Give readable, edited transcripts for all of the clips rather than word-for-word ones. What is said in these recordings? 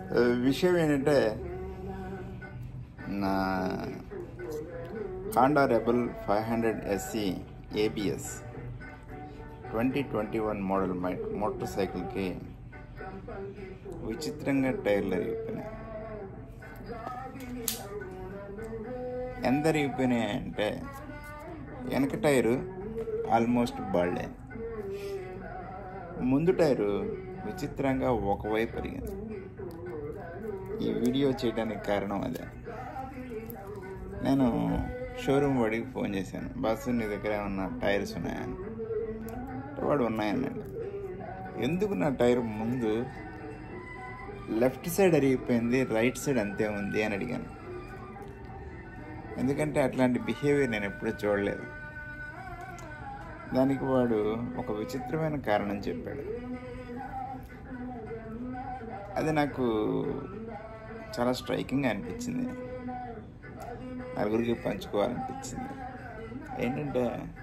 విషయం ఏంటంటే నా Honda Rebel 500 SE ABS 2021 model motor సైకిల్కి విచిత్రంగా టైర్లు అరిగిపోయినాయి. ఎంత అరిగిపోయినాయి అంటే వెనక టైరు ఆల్మోస్ట్ బాల్డే, ముందు టైరు విచిత్రంగా ఒకవైపు అరిగింది. ఈ వీడియో చేయడానికి కారణం అదే. నేను షోరూమ్ వాడికి ఫోన్ చేశాను, బస్సు నీ దగ్గర ఏమన్నా టైర్స్ ఉన్నాయని. వాడు ఉన్నాయన్నాడు. ఎందుకు నా టైర్ ముందు లెఫ్ట్ సైడ్ అరిగిపోయింది, రైట్ సైడ్ అంతే ఉంది అని అడిగాను. ఎందుకంటే అట్లాంటి బిహేవియర్ నేను ఎప్పుడూ చూడలేదు. దానికి వాడు ఒక విచిత్రమైన కారణం చెప్పాడు. అది నాకు చాలా స్ట్రైకింగ్గా అనిపించింది, నలుగురికి పంచుకోవాలనిపించింది. ఏంటంటే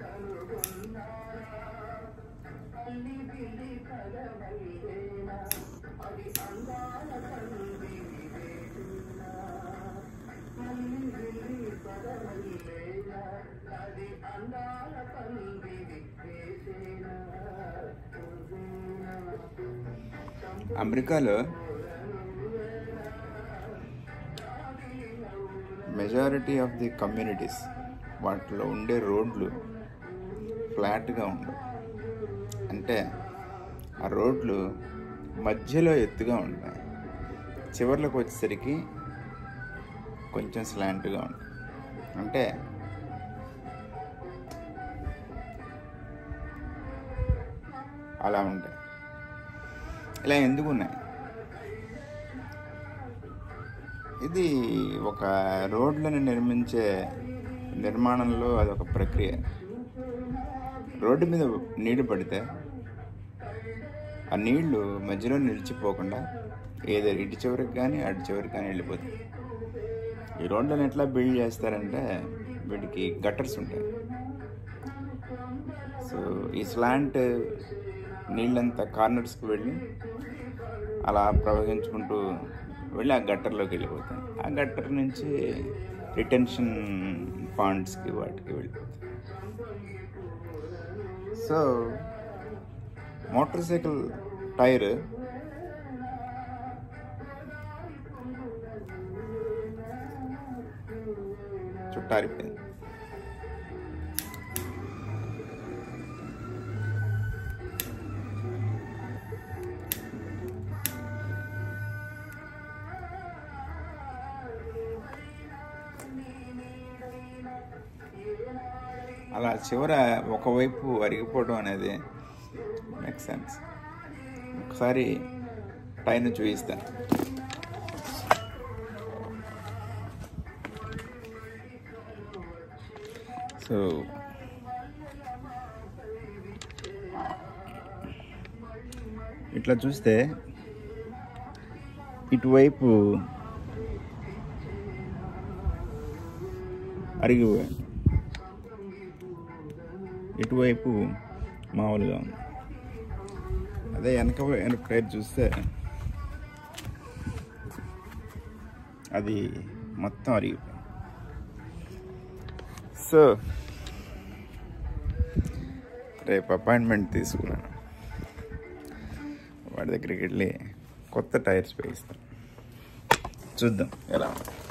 అమెరికాలో మెజారిటీ ఆఫ్ ది కమ్యూనిటీస్ వాటిలో ఉండే రోడ్లు ఫ్లాట్గా ఉండవు. అంటే ఆ రోడ్లు మధ్యలో ఎత్తుగా ఉంటాయి, చివర్లకు వచ్చేసరికి కొంచెం స్లాంట్గా ఉంటాయి. అంటే అలా ఉంటాయి. ఇలా ఎందుకు ఉన్నాయి? ఇది ఒక రోడ్లను నిర్మించే నిర్మాణంలో అదొక ప్రక్రియ. రోడ్డు మీద నీళ్లు పడితే ఆ నీళ్లు మధ్యలో నిలిచిపోకుండా ఏదో ఇటు చివరికి కానీ అటు చివరికి కానీ వెళ్ళిపోతాయి. ఈ రోడ్లను ఎట్లా బిల్డ్ చేస్తారంటే వీటికి గట్టర్స్ ఉంటాయి. సో ఈ స్లాంట్ నీళ్ళంతా కార్నర్స్కి వెళ్ళి అలా ప్రవహించుకుంటూ వెళ్ళి ఆ గట్టర్లోకి వెళ్ళిపోతాయి. ఆ గట్టర్ నుంచి రిటెన్షన్ పాండ్స్కి వాటికి వెళ్ళిపోతాయి. సో మోటార్ సైకిల్ టైర్ చుట్టారిపోయింది. అలా చివర ఒకవైపు అరిగిపోవడం అనేది మేక్ సెన్స్. ఒకసారి టైర్ను చూపిస్తాను. సో ఇట్లా చూస్తే ఇటువైపు అరిగిపోయాను, ఇటువైపు మామూలుగా ఉంది. అదే వెనక టైర్ చూస్తే అది మొత్తం అరిగిపోయింది. సో రేపు అపాయింట్మెంట్ తీసుకున్నాను, వాడి దగ్గరికి వెళ్ళి కొత్త టైర్స్ వేయిస్తాను. చూద్దాం ఎలా ఉంది.